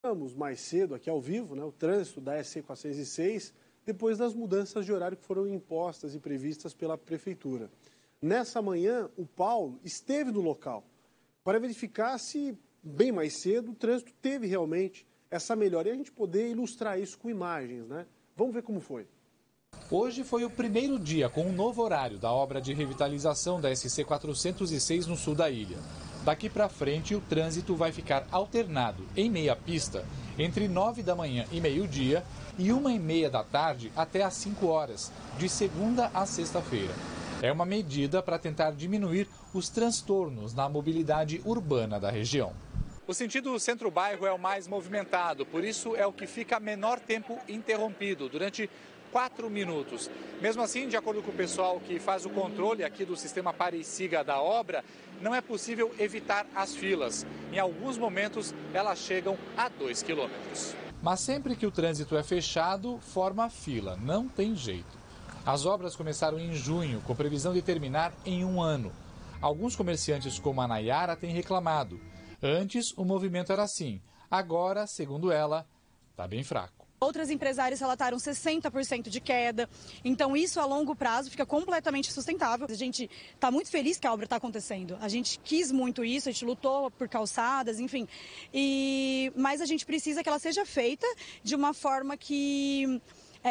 Estamos mais cedo aqui ao vivo, o trânsito da SC 406, depois das mudanças de horário que foram impostas e previstas pela Prefeitura. Nessa manhã, o Paulo esteve no local para verificar se, bem mais cedo, o trânsito teve realmente essa melhora e a gente poder ilustrar isso com imagens, Vamos ver como foi. Hoje foi o primeiro dia com um novo horário da obra de revitalização da SC 406 no sul da ilha. Daqui para frente, o trânsito vai ficar alternado em meia pista entre 9 da manhã e meio-dia e 1h30 da tarde até às 5 horas, de segunda a sexta-feira. É uma medida para tentar diminuir os transtornos na mobilidade urbana da região. O sentido centro-bairro é o mais movimentado, por isso é o que fica menor tempo interrompido, durante 4 minutos. Mesmo assim, de acordo com o pessoal que faz o controle aqui do sistema pare e siga da obra, não é possível evitar as filas. Em alguns momentos, elas chegam a 2 quilômetros. Mas sempre que o trânsito é fechado, forma fila, não tem jeito. As obras começaram em junho, com previsão de terminar em 1 ano. Alguns comerciantes, como a Nayara, têm reclamado. Antes, o movimento era assim. Agora, segundo ela, está bem fraco. Outras empresárias relataram 60% de queda, então isso a longo prazo fica completamente sustentável. A gente está muito feliz que a obra está acontecendo, a gente quis muito isso, a gente lutou por calçadas, enfim, mas a gente precisa que ela seja feita de uma forma que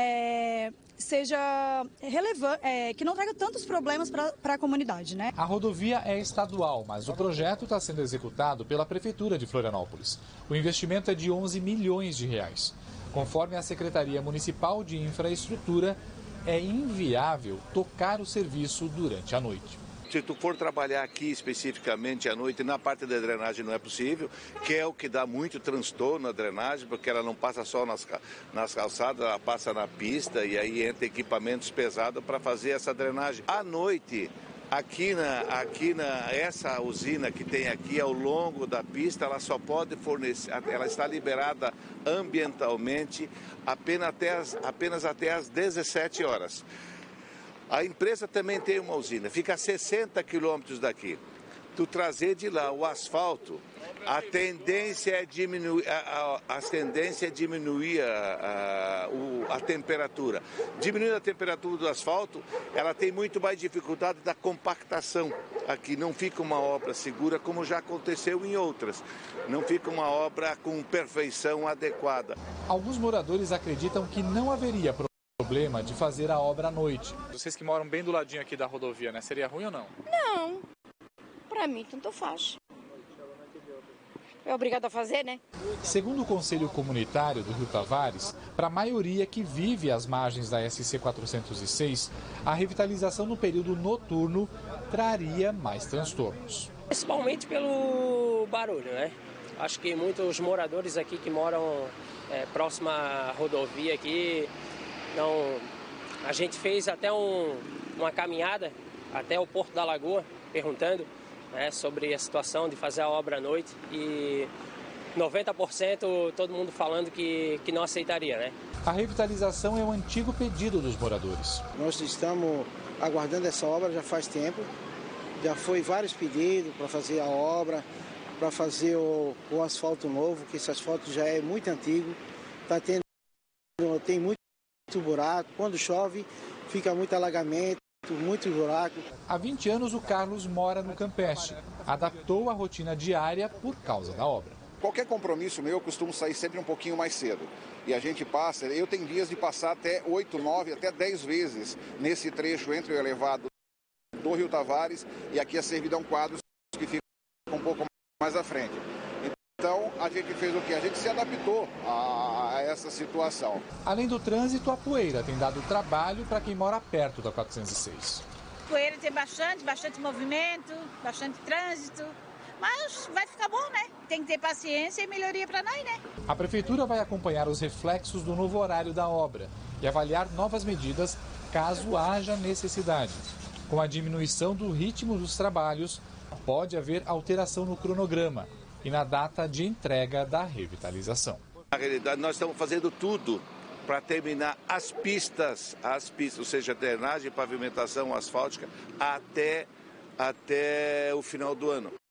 seja relevante, que não traga tantos problemas para a comunidade, A rodovia é estadual, mas o projeto está sendo executado pela Prefeitura de Florianópolis. O investimento é de 11 milhões de reais. Conforme a Secretaria Municipal de Infraestrutura, é inviável tocar o serviço durante a noite. Se tu for trabalhar aqui especificamente à noite, na parte da drenagem não é possível, que é o que dá muito transtorno na drenagem, porque ela não passa só nas calçadas, ela passa na pista e aí entra equipamentos pesados para fazer essa drenagem. À noite, essa usina que tem aqui ao longo da pista, ela só pode fornecer, ela está liberada ambientalmente apenas até as 17 horas. A empresa também tem uma usina, fica a 60 quilômetros daqui. Tu trazer de lá o asfalto, a tendência é diminuir a temperatura. Diminuindo a temperatura do asfalto, ela tem muito mais dificuldade da compactação. Aqui não fica uma obra segura como já aconteceu em outras. Não fica uma obra com perfeição adequada. Alguns moradores acreditam que não haveria problema de fazer a obra à noite. Vocês que moram bem do ladinho aqui da rodovia, Seria ruim ou não? Não. Para mim, tanto faz. É obrigado a fazer, Segundo o Conselho Comunitário do Rio Tavares, para a maioria que vive às margens da SC 406, a revitalização no período noturno traria mais transtornos. Principalmente pelo barulho, Acho que muitos moradores aqui que moram próximo à rodovia aqui, a gente fez até uma caminhada até o Porto da Lagoa, perguntando sobre a situação de fazer a obra à noite e 90% todo mundo falando que não aceitaria, A revitalização é um antigo pedido dos moradores. Nós estamos aguardando essa obra já faz tempo, já foi vários pedidos para fazer a obra, para fazer o asfalto novo, que esse asfalto já é muito antigo, tem muito buraco, quando chove fica muito alagamento. Muito buraco. Há 20 anos o Carlos mora no Campeche. Adaptou a rotina diária por causa da obra. Qualquer compromisso meu, eu costumo sair sempre um pouquinho mais cedo. E a gente passa, eu tenho dias de passar até 8, 9, até 10 vezes nesse trecho entre o elevado do Rio Tavares e aqui a Servidão Quadros, que fica um pouco mais à frente. Então, a gente fez o quê? A gente se adaptou a essa situação. Além do trânsito, a poeira tem dado trabalho para quem mora perto da 406. Poeira tem bastante movimento, bastante trânsito, mas vai ficar bom, Tem que ter paciência e melhoria para nós, A Prefeitura vai acompanhar os reflexos do novo horário da obra e avaliar novas medidas caso haja necessidade. Com a diminuição do ritmo dos trabalhos, pode haver alteração no cronograma e na data de entrega da revitalização. Na realidade, nós estamos fazendo tudo para terminar as pistas, ou seja, drenagem, pavimentação asfáltica, até o final do ano.